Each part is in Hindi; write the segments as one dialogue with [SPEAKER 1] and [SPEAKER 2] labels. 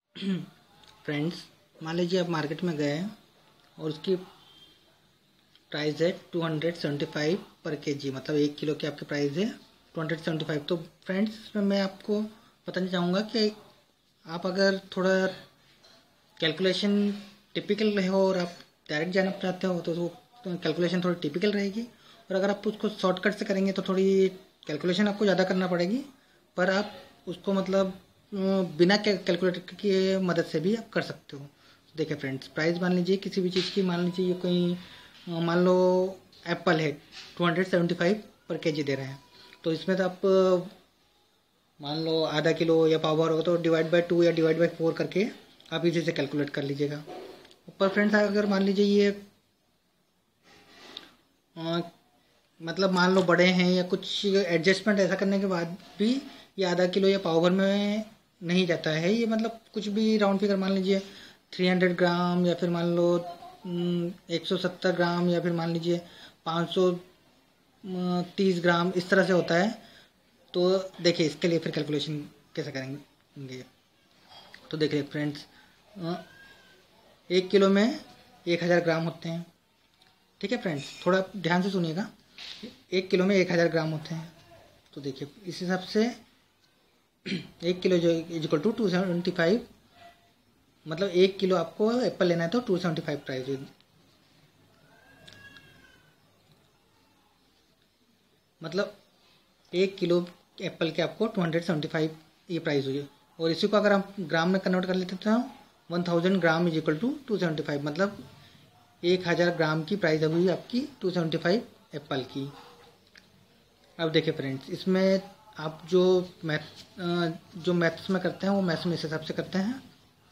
[SPEAKER 1] फ्रेंड्स, मान लीजिए आप मार्केट में गए और उसकी प्राइस है 275 पर केजी, मतलब 1 किलो की आपकी प्राइस है 275। तो फ्रेंड्स, इसमें मैं आपको बताना चाहूँगा कि आप अगर थोड़ा कैलकुलेशन टिपिकल रहे हो और आप डायरेक्ट जाना चाहते हो तो कैलकुलेशन थोड़ी टिपिकल रहेगी, और अगर आप उसको शॉर्टकट से करेंगे तो थोड़ी कैलकुलेशन आपको ज़्यादा करना पड़ेगी, पर आप उसको मतलब बिना कैलकुलेटर की मदद से भी आप कर सकते हो। देखिए फ्रेंड्स, प्राइस मान लीजिए किसी भी चीज़ की, मान लीजिए ये कोई मान लो एप्पल है 275 पर केजी दे रहे हैं, तो इसमें तो आप मान लो आधा किलो या पाव भर होगा तो डिवाइड बाय 2 या डिवाइड बाय 4 करके आप इसी से कैलकुलेट कर लीजिएगा। पर फ्रेंड्स, अगर मान लीजिए ये मतलब मान लो बड़े हैं या कुछ एडजस्टमेंट ऐसा करने के बाद भी ये आधा किलो या पाव भर में नहीं जाता है, ये मतलब कुछ भी राउंड फिगर मान लीजिए 300 ग्राम या फिर मान लो 170 ग्राम या फिर मान लीजिए 530 ग्राम, इस तरह से होता है। तो देखिए इसके लिए फिर कैलकुलेशन कैसे करेंगे। तो देखिए फ्रेंड्स, 1 किलो में 1000 ग्राम होते हैं। ठीक है फ्रेंड्स, थोड़ा ध्यान से सुनिएगा। 1 किलो में 1000 ग्राम होते हैं। तो देखिए इस हिसाब से 1 किलो जो इक्वल टू 275, मतलब 1 किलो आपको एप्पल लेना है तो 275 प्राइस होगी। मतलब 1 किलो एप्पल के आपको 275 ये प्राइस हुई। और इसी को अगर आप ग्राम में कन्वर्ट कर लेते तो 1000 ग्राम इज इक्वल टू 275, मतलब 1000 ग्राम की प्राइस हुई आपकी 275 एप्पल की। अब देखिए फ्रेंड्स, इसमें आप जो मैथ्स में करते हैं वो मैथ्स में इस हिसाब से करते हैं।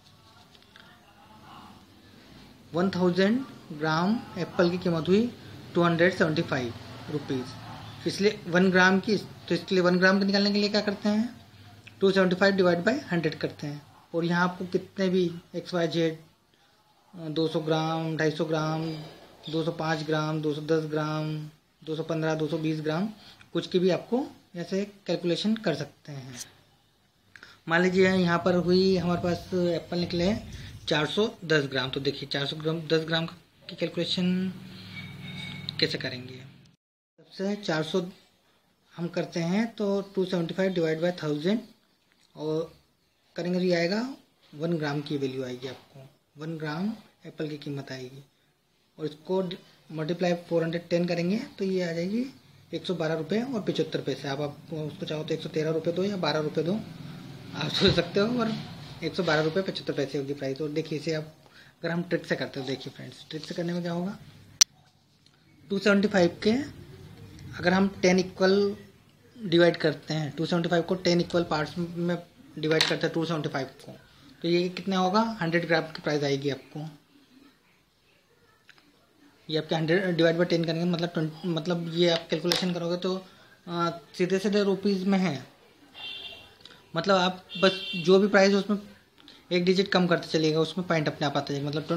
[SPEAKER 1] 1000 ग्राम एप्पल की कीमत हुई 275 रुपीज़, इसलिए 1 ग्राम की, तो इसके लिए 1 ग्राम को निकालने के लिए क्या करते हैं 275 डिवाइड बाई 100 करते हैं। और यहाँ आपको कितने भी XYZ 200 ग्राम, 250 ग्राम, 205 ग्राम, 210 ग्राम, 215, 220 ग्राम, कुछ की भी आपको ऐसे कैलकुलेशन कर सकते हैं। मान लीजिए यहाँ पर हुई हमारे पास एप्पल निकले 410 ग्राम। तो देखिए 410 ग्राम की कैलकुलेशन कैसे करेंगे। सबसे 400 हम करते हैं तो 275 डिवाइड बाय 1000 और करेंगे तो ये आएगा 1 ग्राम की वैल्यू आएगी आपको, 1 ग्राम एप्पल की कीमत आएगी। और इसको मल्टीप्लाई 410 करेंगे तो ये आ जाएगी 112 रुपये और 75 पैसे। आप उसको चाहो तो 113 रुपये दो या 12 रुपये दो, आप सोच सकते हो, और 112 रुपये 75 पैसे होगी प्राइस। और देखिए इसे आप अगर हम ट्रिक से करते हो, देखिए फ्रेंड्स ट्रिक से करने में क्या होगा, 275 के अगर हम 10 इक्वल डिवाइड करते हैं, 275 को 10 इक्वल पार्ट्स में डिवाइड करते हैं 275 को, तो ये कितना होगा 100 ग्राम की प्राइस आएगी आपको। ये आपके 100 डिवाइड बाई 10 करेंगे मतलब ये आप कैलकुलेशन करोगे तो सीधे सीधे रुपीज़ में है। मतलब आप बस जो भी प्राइस है उसमें एक डिजिट कम करते चलिएगा, उसमें पॉइंट अपने आप आता जाएगा। मतलब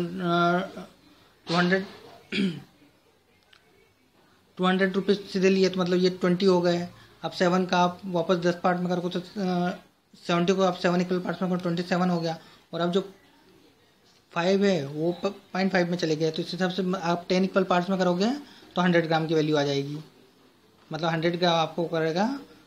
[SPEAKER 1] 200 रुपीज़ सीधे लिए तो मतलब ये 20 हो गए। अब 7 का आप वापस 10 पार्ट में करोगे तो 70 को आप 7 इक्वल पार्ट्स में करो 27 हो गया। और अब जो 5 है वो 0.5 में चले गए, तो इस हिसाब से आप 10 इक्वल पार्ट्स में करोगे तो 100 ग्राम की वैल्यू आ जाएगी। मतलब 100 ग्राम आपको करेगा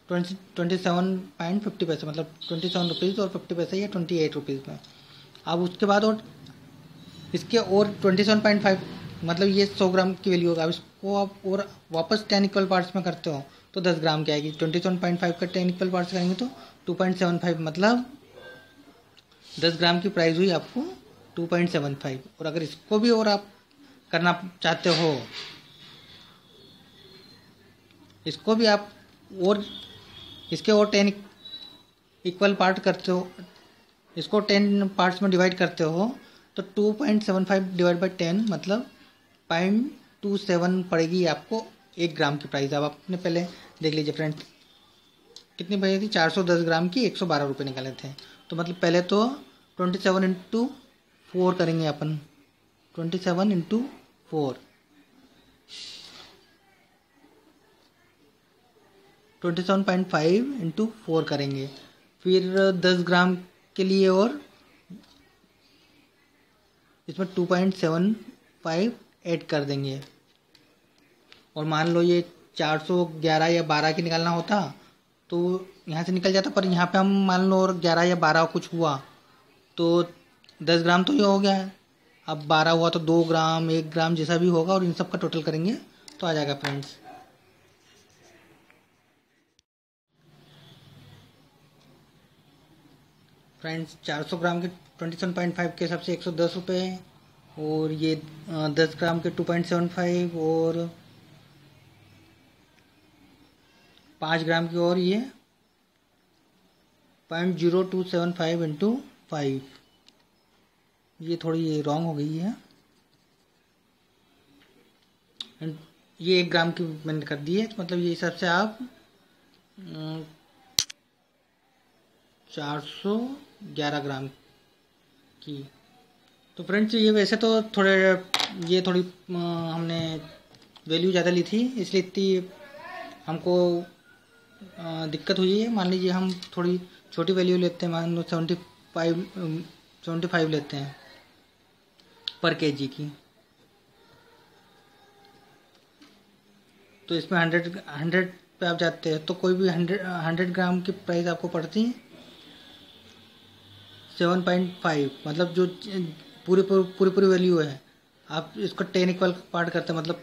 [SPEAKER 1] 27.50 पैसे, मतलब 27 रुपीज़ और 50 पैसे या 28 रुपीज़ में। अब उसके बाद और इसके और 27.5 मतलब ये 100 ग्राम की वैल्यू होगा। अब इसको आप और वापस 10 इक्वल पार्ट्स में करते हो तो 10 ग्राम की आएगी। 27.5 का 10 इक्वल पार्ट्स करेंगे तो 2.75, मतलब 10 ग्राम की प्राइस हुई आपको 2.75। और अगर इसको भी और आप करना चाहते हो, इसको भी आप और इसके और 10 इक्वल पार्ट करते हो, इसको 10 पार्ट्स में डिवाइड करते हो तो 2.75 डिवाइड बाई 10 मतलब 0.27 पड़ेगी आपको 1 ग्राम की प्राइस। अब आपने पहले देख लीजिए फ्रेंड्स कितनी बची थी, 410 ग्राम की 112 रुपये निकाले थे। तो मतलब पहले तो 27 इंटू 4 करेंगे अपन, 27 इंटू 4, 27.5 इंटू 4 करेंगे। फिर 10 ग्राम के लिए और इसमें 2.75 ऐड कर देंगे। और मान लो ये 411 या 12 की निकालना होता तो यहाँ से निकल जाता, पर यहाँ पे हम मान लो और 11 या 12 कुछ हुआ तो 10 ग्राम तो ये हो गया है। अब 12 हुआ तो 2 ग्राम 1 ग्राम जैसा भी होगा और इन सब का टोटल करेंगे तो आ जाएगा फ्रेंड्स। फ्रेंड्स 400 ग्राम के 27.5 के हिसाब से 110 रुपये, और ये 10 ग्राम के 2.75, और 5 ग्राम की और ये 0.0275 इंटू 5, ये थोड़ी ये रॉन्ग हो गई है। ये 1 ग्राम की मैंने कर दी है, तो मतलब ये हिसाब से आप 411 ग्राम की। तो फ्रेंड्स ये वैसे तो थोड़ी हमने वैल्यू ज़्यादा ली थी, इसलिए इतनी हमको दिक्कत हुई है। मान लीजिए हम थोड़ी छोटी वैल्यू लेते हैं, मान लो 75 लेते हैं पर केजी की, तो इसमें 100 पे आप जाते हैं तो कोई भी 100 ग्राम की प्राइस आपको पड़ती है 7.5। मतलब जो पूरी वैल्यू है, आप इसको 10 इक्वल पार्ट करते हैं, मतलब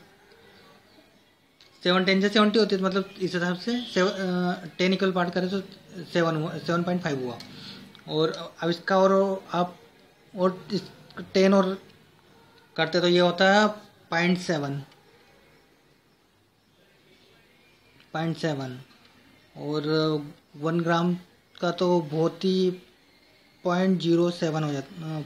[SPEAKER 1] 7 10 से 70 होती है, मतलब इस हिसाब से 10 इक्वल पार्ट करें तो 7.5 हुआ। और अब इसका और आप और 10 और करते तो ये होता है 0.7 और 1 ग्राम का तो बहुत ही 0.07 हो जाता,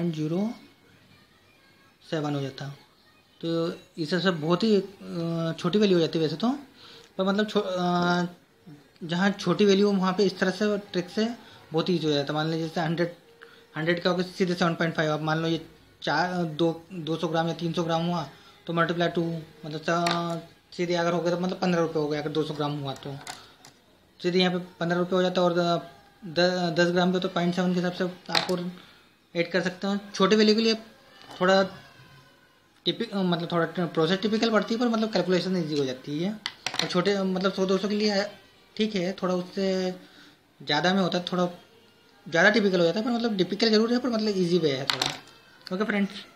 [SPEAKER 1] 0.07 हो जाता। तो इस सब बहुत ही छोटी वैल्यू हो जाती है वैसे तो, पर मतलब जहाँ छोटी वैल्यू वहाँ पे इस तरह से ट्रिक से बहुत ईजी हो जाता है। मान लीजिए जैसे 100 का होगा सीधे 7.5, अब मान लो ये 200 ग्राम या 300 ग्राम हुआ तो मल्टीप्लाई 2, मतलब सीधे अगर हो गया तो मतलब 15 रुपये हो गया। अगर 200 ग्राम हुआ तो सीधे यहाँ पे 15 रुपये हो जाता है। और 10 ग्राम पे तो 0.7 के हिसाब से आप और ऐड कर सकते हैं। छोटे वैल्यू के लिए थोड़ा मतलब थोड़ा प्रोसेस टिपिकल पड़ती है, पर मतलब कैलकुलेशन ईजी हो जाती है। और छोटे मतलब 100-200 के लिए ठीक है, थोड़ा उससे ज़्यादा में होता है, थोड़ा ज़्यादा टिपिकल हो जाता है, पर मतलब टिपिकल जरूर है, पर मतलब ईजी वे है थोड़ा। Okay friends.